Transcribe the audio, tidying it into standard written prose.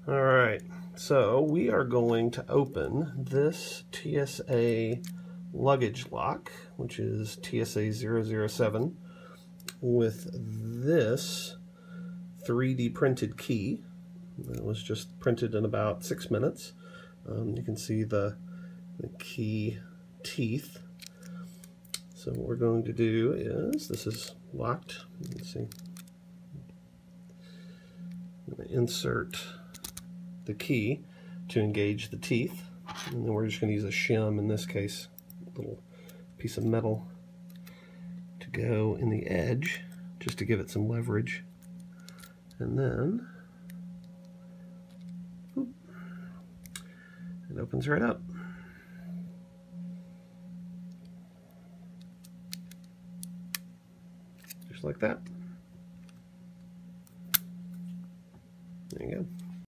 All right, so we are going to open this TSA luggage lock, which is TSA 007, with this 3D printed key. It was just printed in about 6 minutes. You can see the key teeth. So what we're going to do is, this is locked. Let's see. I'm going to insert the key to engage the teeth, and then we're just going to use a shim, in this case, a little piece of metal to go in the edge just to give it some leverage, and then whoop, it opens right up. Just like that. There you go.